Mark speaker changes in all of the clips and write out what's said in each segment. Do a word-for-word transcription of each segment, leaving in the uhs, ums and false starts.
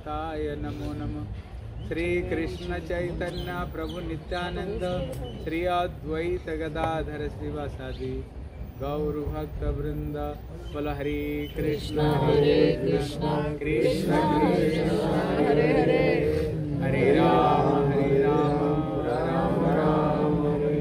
Speaker 1: कृष्णाय नमो नमः। श्री कृष्ण चैतन्य प्रभु नित्यानंद श्री अद्वैत गदाधर श्रीवासादि गौर भक्त वृंद। बोलो हरे कृष्ण हरे कृष्ण कृष्ण कृष्ण हरे हरे हरे राम हरे राम राम राम हरे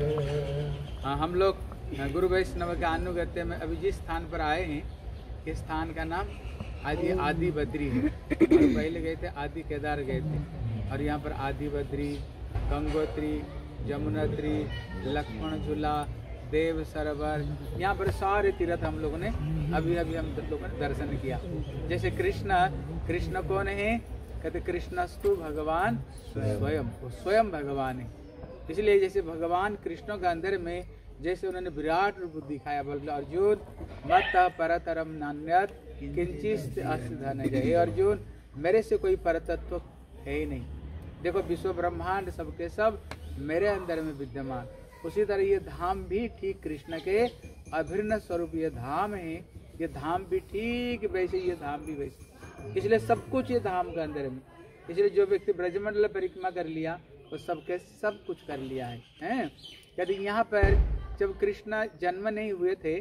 Speaker 1: हरे। हाँ, हम लोग गुरु वैष्णव के अनुगत्य में अभी जिस स्थान पर आए हैं, इस स्थान का नाम आदि आदि बद्री है। और पहले गए थे आदि केदार गए थे, और यहाँ पर आदि बद्री, गंगोत्री, जमुनोत्री, लक्ष्मण झूला, देव सरोवर, यहाँ पर सारे तीर्थ हम लोगों ने अभी अभी हम लोगों ने दर्शन किया। जैसे कृष्ण, कृष्ण कौन है? कहते कृष्णस्तु भगवान स्वयं, वो स्वयं भगवान है। इसलिए जैसे भगवान कृष्ण के अंदर में जैसे उन्होंने विराट रूप दिखाया, बोल अर्जुन मत परतरम नान्यत किंचित अस्ति धनंजय। हे अर्जुन, मेरे से कोई परतत्व है ही नहीं। देखो विश्व ब्रह्मांड सबके सब मेरे अंदर में विद्यमान। उसी तरह ये धाम भी ठीक कृष्ण के अभिन्न स्वरूप ये धाम है। ये धाम भी ठीक वैसे, ये धाम भी वैसे। इसलिए सब कुछ ये धाम के अंदर में। इसलिए जो व्यक्ति ब्रजमंडल परिक्रमा कर लिया वो सबके सब कुछ कर लिया है, हैं? यदि यहाँ पर जब कृष्ण जन्म नहीं हुए थे,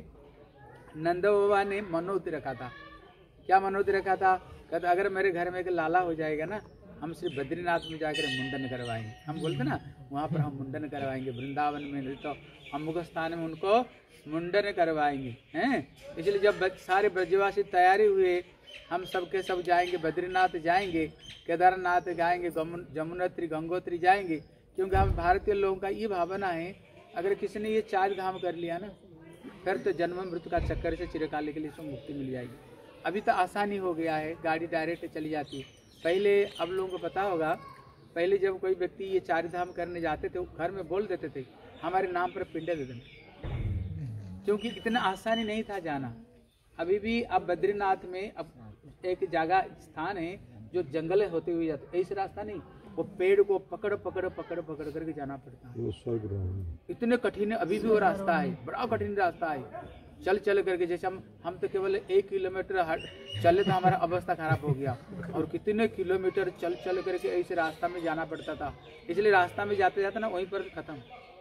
Speaker 1: नंद बाबा ने मनोती रखा था। क्या मनोती रखा था? कहते अगर मेरे घर में एक लाला हो जाएगा ना, हम श्री बद्रीनाथ में जाकर मुंडन करवाएंगे। हम बोलते ना वहाँ पर हम मुंडन करवाएंगे, वृंदावन में नहीं तो अमुक स्थान में उनको मुंडन करवाएंगे, हैं? इसलिए जब सारे ब्रजवासी तैयारी हुए, हम सबके सब जाएंगे, बद्रीनाथ जाएंगे, केदारनाथ जाएंगे, जमुनोत्री गंगोत्री जाएंगे। क्योंकि हम भारतीय लोगों का ये भावना है, अगर किसी ने ये चार धाम कर लिया ना, फिर तो जन्म मृत्यु का चक्कर से चिरकाल के लिए उसको मुक्ति मिल जाएगी। अभी तो आसानी हो गया है, गाड़ी डायरेक्ट चली जाती है। पहले अब लोगों को पता होगा, पहले जब कोई व्यक्ति ये चार धाम करने जाते थे, घर में बोल देते थे हमारे नाम पर पिंड दे देना, क्योंकि इतना आसानी नहीं था जाना। अभी भी अब बद्रीनाथ में अब एक जगह स्थान है जो जंगल होते हुए जाते, ऐसे रास्ता नहीं, वो पेड़ को पकड़ पकड़ पकड़ पकड़ करके जाना पड़ता है। वो स्वर्ग इतने कठिन अभी भी वो रास्ता है, बड़ा कठिन रास्ता है। चल चल करके जैसे हम हम तो केवल एक किलोमीटर हट चले तो हमारा अवस्था खराब हो गया, और कितने किलोमीटर चल चल करके ऐसे रास्ता में जाना पड़ता था। इसलिए रास्ता में जाते जाते ना वहीं पर खत्म,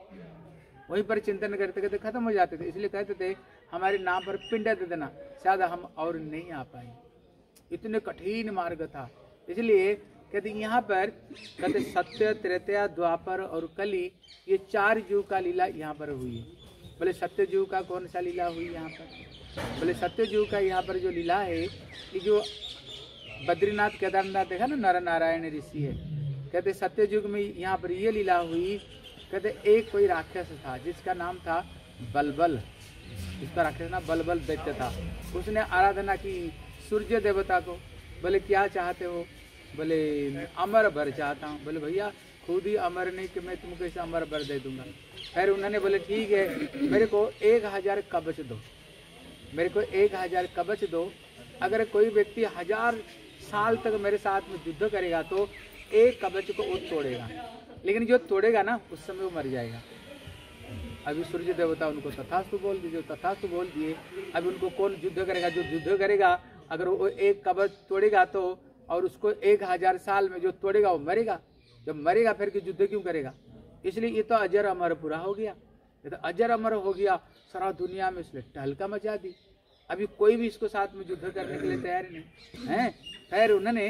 Speaker 1: वहीं पर चिंतन करते करते खत्म हो जाते थे। इसलिए कहते थे हमारे नाम पर पिंड दे देना, शायद हम और नहीं आ पाए। इतने कठिन मार्ग था। इसलिए कहते यहाँ पर कहते सत्य, त्रेतया, द्वापर और कली, ये चार युग का लीला यहाँ पर हुई है। बोले सत्य युग का कौन सा लीला हुई यहाँ पर? बोले सत्य युग का यहाँ पर जो लीला है, कि जो बद्रीनाथ केदारनाथ देखा ना, नर नारायण ऋषि है। कहते सत्य युग में यहाँ पर ये लीला हुई। कहते एक कोई राक्षस था जिसका नाम था बलबल। इसका राक्षस नाम बलबल दैत्य था। उसने आराधना की सूर्य देवता को। बोले क्या चाहते हो? बोले अमर वर चाहता हूँ। बोले भैया खुद ही अमर नहीं कि मैं तुमको ऐसे अमर वर दे दूंगा। फिर उन्होंने बोले ठीक है, मेरे को एक हजार कवच दो, मेरे को एक हजार कवच दो। अगर कोई व्यक्ति हजार साल तक मेरे साथ में युद्ध करेगा तो एक कवच को वो तोड़ेगा, लेकिन जो तोड़ेगा ना उस समय वो मर जाएगा। अभी सूर्य देवता उनको तथास्तु बोल दीजिए, तथास्तु बोल दिए। अभी उनको कौन युद्ध करेगा? जो युद्ध करेगा, अगर वो एक कवच तोड़ेगा तो, और उसको एक हजार साल में जो तोड़ेगा वो मरेगा। जब मरेगा फिर कि युद्ध क्यों करेगा? इसलिए ये तो अजर अमर पूरा हो गया। ये तो अजर अमर हो गया सारा दुनिया में, इसलिए टहलका मचा दी। अभी कोई भी इसको साथ में युद्ध करने के लिए तैयार नहीं है। फिर उन्होंने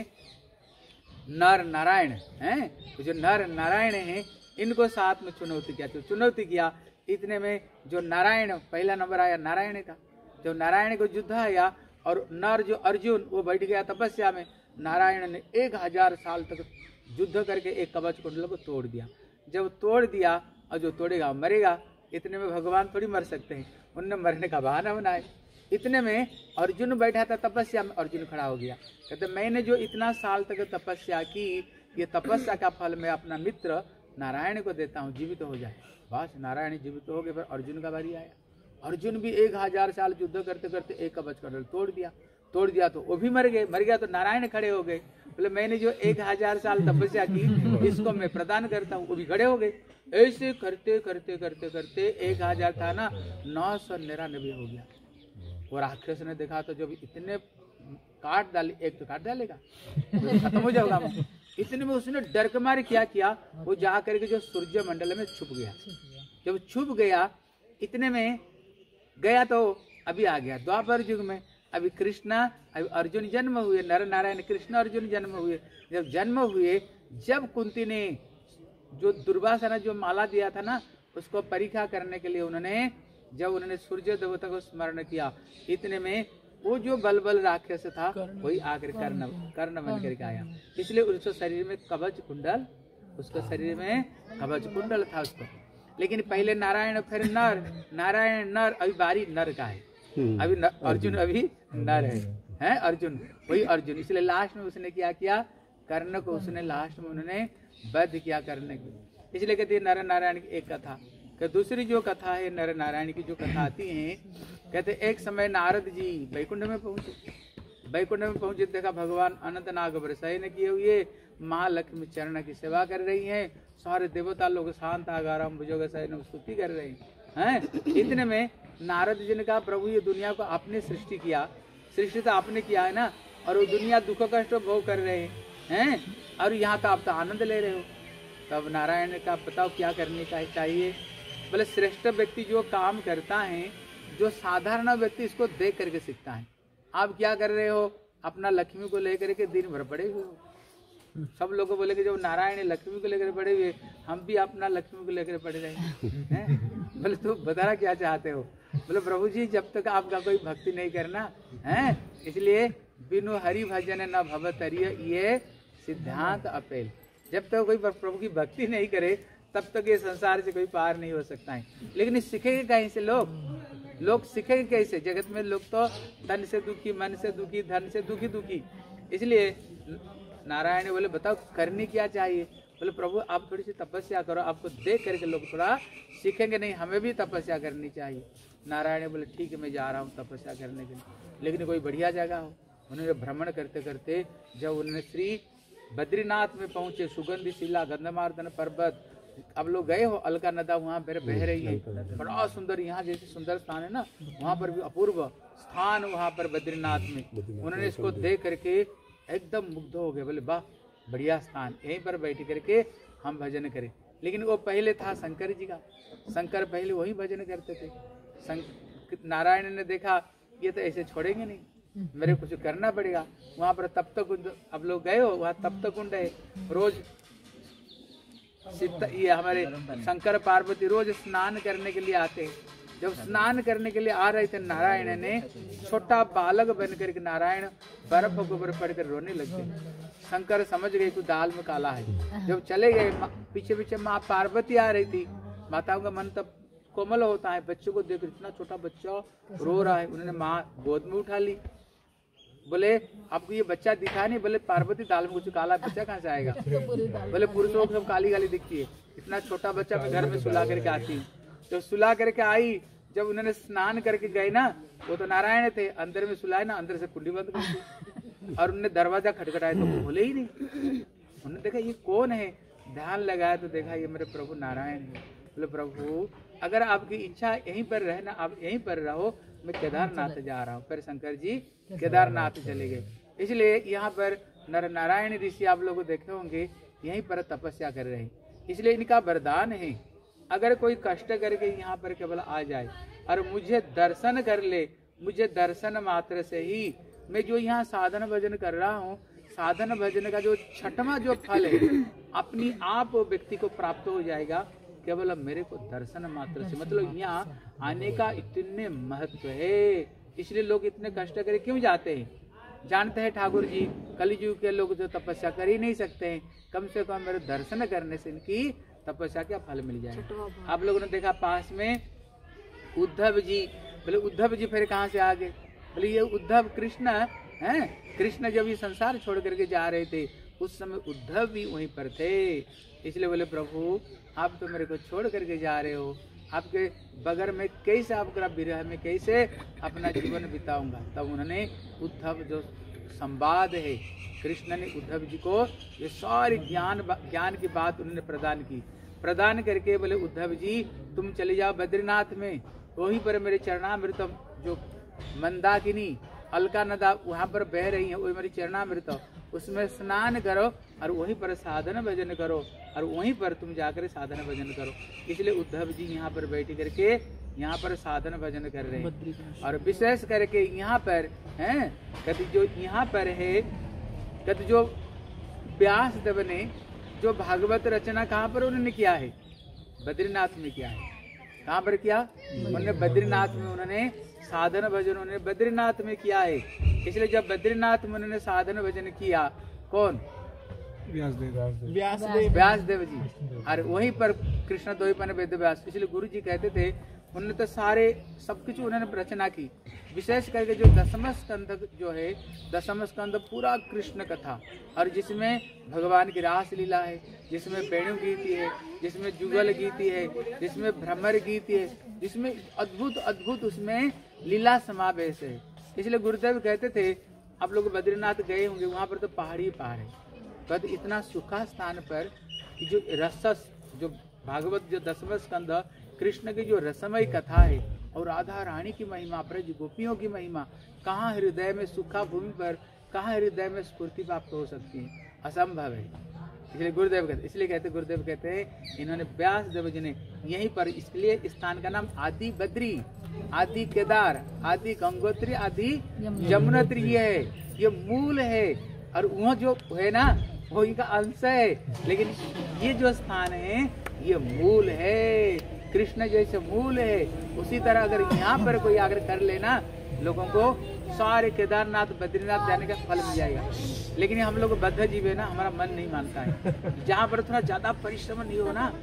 Speaker 1: नर नारायण हैं, तो जो नर नारायण हैं इनको साथ में चुनौती किया। तो चुनौती किया, इतने में जो नारायण पहला नंबर आया नारायण का। जो नारायण को युद्ध आया और नर जो अर्जुन वो बैठ गया तपस्या में। नारायण ने एक हजार साल तक युद्ध करके एक कवच कुंडल को तोड़ दिया। जब तोड़ दिया, और जो तोड़ेगा मरेगा। इतने में भगवान थोड़ी मर सकते हैं, उनने मरने का बहाना बनाया। इतने में अर्जुन बैठा था तपस्या में, अर्जुन खड़ा हो गया। कहते मैंने जो इतना साल तक तपस्या की, ये तपस्या का फल मैं अपना मित्र नारायण को देता हूँ, जीवित हो जाए। बस नारायण जीवित हो गए। फिर अर्जुन का बारी आया। अर्जुन भी एक हजार साल युद्ध करते करते एक कवच कुंडल तोड़ दिया। तोड़ दिया तो वो भी मर गए। मर गया तो नारायण खड़े हो गए। बोले मैंने जो एक हजार साल तपस्या की इसको मैं प्रदान करता हूँ। वो भी खड़े हो गए। ऐसे करते करते करते करते एक हजार था ना, नौ सौ निन्यानवे हो गया। वो राक्षस ने देखा तो जब इतने काट डाले, एक तो काट डालेगा तो खत्म हो जाएगा। इतने में उसने डर के मारे क्या किया, वो जा करके जो सूर्य मंडल में छुप गया। जब छुप गया इतने में गया तो अभी आ गया द्वापर युग में। अभी कृष्णा अभी अर्जुन जन्म हुए, नर नारायण कृष्ण अर्जुन जन्म हुए। जब जन्म हुए, जब कुंती ने जो दुर्वासा ने जो माला दिया था ना, उसको परीक्षा करने के लिए उन्होंने जब उन्होंने सूर्य देवता को स्मरण किया, इतने में वो जो बलबल राक्षस था वही आकर कर्ण कर्ण बन करके आया। इसलिए उसके शरीर में कवच कुंडल, उसके शरीर में कवच कुंडल था उसको। लेकिन पहले नारायण फिर नर, नारायण नर, अभी बारी नर का है, अभी न, अर्जुन अभी नर है, हैं अर्जुन वही अर्जुन। इसलिए लास्ट में उसने क्या किया, कर्ण को उसने लास्ट में उन्होंने वध किया करने की। इसलिए कहते हैं नर नारायण की एक कथा। कि दूसरी जो कथा है नर नारायण की जो कथा आती है, कहते एक समय नारद जी वैकुंठ में पहुंचे। वैकुंठ में पहुंचे देखा भगवान अनंत नाग शयन किए हुए महालक्ष्मी चरण की सेवा कर रही हैं। सारे देवता लोग शांत आगाराम भुजोग शयन स्तुति कर रहे हैं। इतने में नारद जी ने कहा प्रभु ये दुनिया को आपने सृष्टि किया, सृष्टि तो आपने किया है ना, और वो दुनिया दुख कष्ट भोग कर रहे हैं, और यहाँ का आप तो आनंद ले रहे हो। तब नारायण ने कहा बताओ क्या करने का चाहिए। बोले श्रेष्ठ व्यक्ति जो काम करता है, जो साधारण व्यक्ति इसको देख करके सीखता है। आप क्या कर रहे हो, अपना लक्ष्मी को लेकर के दिन भर पड़े हुए हो। सब लोग बोले कि जब नारायण लक्ष्मी को लेकर पड़े हुए, हम भी अपना लक्ष्मी को लेकर पड़े रहे हैं। बोले तू बताना क्या चाहते हो। बोले प्रभु जी जब तक आपका कोई भक्ति नहीं करना है, इसलिए बिनु हरि भजन न भवतरिय ये सिद्धांत अपेल। जब तक कोई प्रभु की भक्ति नहीं करे तब तक ये संसार से कोई पार नहीं हो सकता है। लेकिन सीखेंगे कहीं से लोग, लोग सीखेंगे कैसे। जगत में लोग तो तन से दुखी, मन से दुखी, धन से दुखी दुखी। इसलिए नारायण ने बोले बताओ करनी क्या चाहिए। बोले प्रभु आप थोड़ी सी तपस्या करो, आपको देख करके लोग थोड़ा सीखेंगे। नहीं हमें भी तपस्या करनी चाहिए। नारायण ने बोले ठीक है मैं जा रहा हूँ तपस्या करने के लिए, लेकिन कोई बढ़िया जगह हो। उन्होंने भ्रमण करते करते जब उन्होंने श्री बद्रीनाथ में पहुंचे, सुगंधि शिला गंधमार्दन पर्वत, अब लोग गए हो, अलका नदा वहाँ पर बह रही है, बड़ा सुंदर, यहाँ जैसे सुंदर स्थान है ना, वहाँ पर भी अपूर्व स्थान वहाँ पर बद्रीनाथ में। उन्होंने इसको देख करके एकदम मुग्ध हो गए। बोले वाह बढ़िया स्थान, यहीं पर बैठ करके हम भजन करें। लेकिन वो पहले था शंकर जी का, शंकर पहले वही भजन करते थे। नारायण ने देखा ये तो ऐसे छोड़ेंगे नहीं, मेरे कुछ करना पड़ेगा। वहाँ पर तप्त कुंड, अब लोग गए हो, वहाँ तप्त कुंड है, रोज ये हमारे शंकर पार्वती रोज स्नान करने के लिए आते हैं। जब स्नान करने के लिए आ रहे थे, नारायण ने छोटा बालक बन करके नारायण बर्फ के ऊपर पड़कर रोने लग गए। शंकर समझ गए कि दाल में काला है। जब चले गए, पीछे पीछे माँ पार्वती आ रही थी। माताओं का मन तब कोमल होता है, बच्चों को देख इतना छोटा बच्चा रो रहा है। उन्होंने माँ गोद में उठा ली। बोले आपको ये बच्चा दिखा नहीं। बोले पार्वती दाल में कुछ काला बच्चा कहाँ से आएगा। बोले पुरुषों को सब काली काली दिखती है, इतना छोटा बच्चा मैं घर में सुला करके आती हूँ। जब सुला करके आई, जब उन्होंने स्नान करके गए ना, वो तो नारायण थे, अंदर में सुलाए ना, अंदर से कुंडी बंद कर दी, और उन्होंने दरवाजा खटखटाया तो वो खोले ही नहीं। उन्होंने देखा ये कौन है, ध्यान लगाया तो देखा ये मेरे प्रभु नारायण है। बोले प्रभु अगर आपकी इच्छा यहीं पर रहना, आप यहीं पर रहो, मैं केदारनाथ जा रहा हूँ। फिर शंकर जी केदारनाथ चले गए। इसलिए यहाँ पर नर नारायण ऋषि आप लोग देखे होंगे, यहीं पर तपस्या कर रहे हैं। इसलिए इनका वरदान है, अगर कोई कष्ट करके यहाँ पर केवल आ जाए और मुझे दर्शन कर ले, मुझे दर्शन मात्र से ही मैं जो यहाँ साधन भजन कर रहा हूँ, साधन भजन का जो छठवां जो फल है अपनी आप व्यक्ति को प्राप्त हो जाएगा, केवल मेरे को दर्शन मात्र से। मतलब यहाँ आने का इतने महत्व है। इसलिए लोग इतने कष्ट करे क्यों जाते हैं, जानते हैं ठाकुर जी कलियुग के लोग जो तपस्या कर ही नहीं सकते हैं, कम से कम मेरे दर्शन करने से इनकी तपस्या क्या फल मिल जाएगा। आप लोगों ने देखा पास में उद्धव जी, बोले उद्धव जी फिर कहाँ से आ गए। बोले ये उद्धव कृष्ण हैं, कृष्ण जब ये संसार छोड़ करके जा रहे थे उस समय उद्धव भी वहीं पर थे। इसलिए बोले प्रभु आप तो मेरे को छोड़ करके जा रहे हो, आपके बगैर में कैसे आपका विरह में कैसे अपना जीवन बिताऊंगा। तब उन्होंने उद्धव जो संवाद है, कृष्ण ने उद्धव जी को ये सारी ज्ञान ज्ञान की बात उन्होंने प्रदान की। प्रदान करके बोले उद्धव जी तुम चले जाओ बद्रीनाथ में, वहीं पर मेरे चरणामृत जो मंदाकिनी अलका नदा वहाँ पर बह रही है, वही मेरी चरणामृत, उसमें स्नान करो और वहीं पर साधन भजन करो और वहीं पर तुम जाकर साधन भजन करो। इसलिए उद्धव जी यहाँ पर बैठ करके यहाँ पर साधन भजन कर रहे हैं। और विशेष करके यहाँ पर हैं कभी जो यहाँ पर है कभी जो व्यास देव ने जो भागवत रचना कहाँ पर उन्होंने किया है, बद्रीनाथ में किया है। कहाँ पर किया उन्होंने? बद्रीनाथ में उन्होंने साधन भजन उन्होंने बद्रीनाथ में किया है। इसलिए जब बद्रीनाथ में उन्होंने साधन भजन किया, कौन? व्यासदेव व्यासदेव जी। और वहीं पर कृष्ण द्वैपायन वेद व्यास। इसलिए गुरु जी कहते थे उन्होंने तो सारे सब कुछ उन्होंने रचना की। विशेष करके जो दसम स्कंद जो है, दसम स्कंद पूरा कृष्ण कथा, और जिसमें भगवान की रास लीला है, जिसमें वेणु गीति है, जिसमें जुगल गीति है, जिसमें भ्रमर गीति है, जिसमें अद्भुत अद्भुत उसमें लीला समावेश है। इसलिए गुरुदेव कहते थे आप लोग बद्रीनाथ गए होंगे, वहाँ पर तो पहाड़ी पहाड़ है, बट इतना सूखा स्थान पर जो रसस जो भागवत जो दसम स्कंद कृष्ण की जो रसमय कथा है और राधा रानी की महिमा, ब्रज गोपियों की महिमा, कहाँ हृदय में सूखा भूमि पर कहाँ हृदय में स्फूर्ति प्राप्त हो सकती है? असंभव है। इसलिए गुरुदेव कहते इसलिए कहते गुरुदेव कहते हैं इन्होंने व्यास देव जी ने यहीं पर, इसलिए स्थान का नाम आदि बद्री, आदि केदार, आदि गंगोत्री, आदि यमुनोत्री ये है, ये मूल है। और वह जो है ना वो इनका अंश है, लेकिन ये जो स्थान है ये मूल है, कृष्ण जैसे मूल है। उसी तरह अगर यहाँ पर कोई आकर कर लेना, लोगों को सारे केदारनाथ बद्रीनाथ जाने का फल मिल जाएगा। लेकिन हम लोग बद्ध जीव है ना, हमारा मन नहीं मानता है। जहाँ पर थोड़ा ज्यादा परिश्रम नहीं हो ना,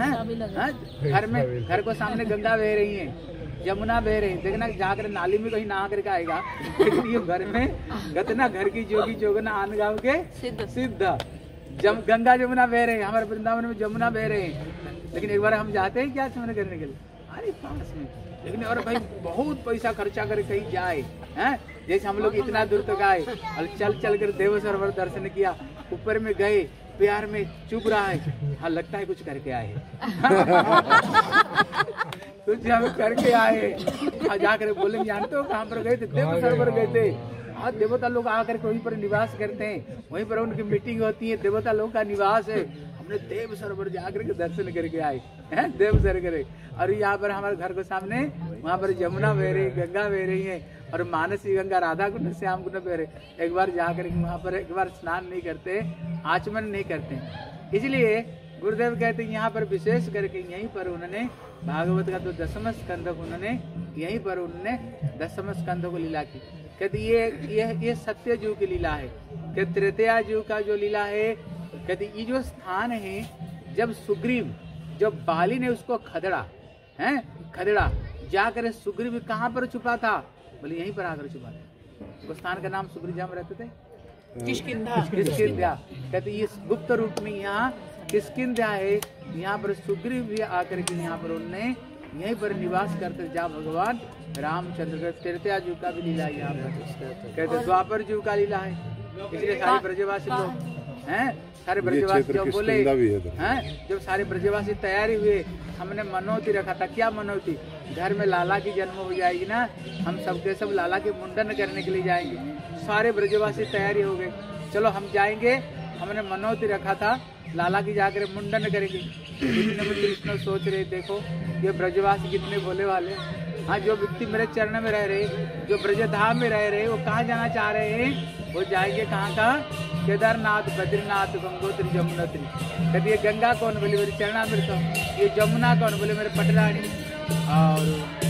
Speaker 1: घर में घर को सामने गंगा बह रही है, यमुना बह रही, देखना जाकर नाली में कहीं नहा करके आएगा। लेकिन ये घर में गतना घर की जोगी जोगना आन गाँव के सिद्ध सिद्ध जम गंगा जमुना बह रहे हैं, हमारे वृंदावन में जमुना बह रहे हैं। लेकिन एक बार हम जाते हैं क्या स्मरण करने के लिए, अरे पास में, लेकिन और भाई बहुत पैसा खर्चा कर कहीं जाए हैं, जैसे हम लोग इतना दूर तक आए और चल चल कर देव सरोवर दर्शन किया, ऊपर में गए, प्यार में चुप रहा है, हाँ लगता है कुछ करके आए कुछ हम करके आए। जाकर बोले जानते हो कहाँ पर गए थे? देव सरोवर गए थे। हाँ देवता लोग आकर के वहीं पर निवास करते हैं, वहीं पर उनकी मीटिंग होती है, देवता लोग का निवास है। हमने देव सरोवर जाकर के दर्शन करके आए हैं, देव सरोवर। और यहाँ पर हमारे घर के सामने वहाँ पर यमुना बह रही, गंगा बह रही है, और मानसी गंगा, राधा कुंड, श्याम कुंड बह रहे। एक बार जाकर के वहाँ पर एक बार स्नान नहीं करते, आचमन नहीं करते। इसलिए गुरुदेव कहते हैं यहाँ पर विशेष करके यहीं पर उन्होंने भागवत का जो दसम स्कंद उन्होंने यहीं पर उन्होंने दसम स्कंद को लीला की। कहते ये ये ये सत्य युग की लीला है, कि त्रेतया युग का जो लीला है। कहते ये जो स्थान है, जब सुग्रीव जब बाली ने उसको खदड़ा है, खदड़ा जाकर सुग्रीव कहाँ पर छुपा था? बोले यहीं पर आकर छुपा था। उस स्थान का नाम सुग्रीव जहाँ रहते थे किष्किंधा। किष्किंधा कहते ये गुप्त रूप में यहाँ किष्किंधा है। यहाँ पर सुग्रीव भी आकर के यहाँ पर उन्होंने यहीं पर निवास करते, जहाँ भगवान रामचंद्र त्रेतया युग का भी लीला है। यहाँ पर कहते द्वापर युग का लीला है। इसलिए सारे ब्रजवासी लोग हैं, सारे ब्रजवासी जब बोले हैं, जब सारे ब्रजवासी तैयारी हुए, हमने मनोती रखा था। क्या मनोती? घर में लाला की जन्म हो जाएगी ना, हम सबके सब लाला के मुंडन करने के लिए जाएंगे। सारे ब्रजवासी तैयारी हो गए, चलो हम जाएंगे, हमने मनोती रखा था लाला की जाकर मुंडन करेंगे। इतने में कृष्ण सोच रहे, देखो ये ब्रजवासी कितने भोले वाले। हाँ, जो व्यक्ति मेरे चरण में रह रहे, जो ब्रजधाम में रह रहे, वो कहाँ जाना चाह रहे हैं? वो जाएंगे कहाँ का? केदारनाथ, बद्रीनाथ, गंगोत्री, यमुनोत्री। कभी ये गंगा कौन? बोले मेरे चरणामृत। ये जमुना कौन? बोले मेरे पटरानी। और